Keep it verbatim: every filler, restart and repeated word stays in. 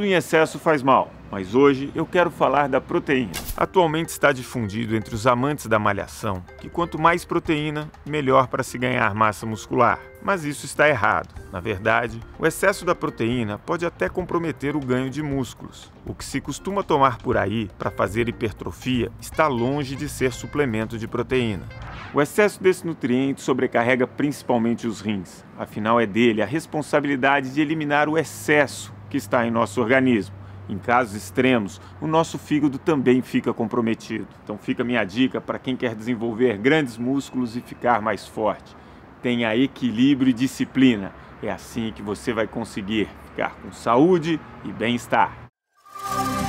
Tudo em excesso faz mal, mas hoje eu quero falar da proteína. Atualmente está difundido entre os amantes da malhação que quanto mais proteína, melhor para se ganhar massa muscular. Mas isso está errado. Na verdade, o excesso da proteína pode até comprometer o ganho de músculos. O que se costuma tomar por aí para fazer hipertrofia está longe de ser suplemento de proteína. O excesso desse nutriente sobrecarrega principalmente os rins. Afinal, é dele a responsabilidade de eliminar o excesso que está em nosso organismo. Em casos extremos, o nosso fígado também fica comprometido. Então fica a minha dica para quem quer desenvolver grandes músculos e ficar mais forte. Tenha equilíbrio e disciplina. É assim que você vai conseguir ficar com saúde e bem-estar.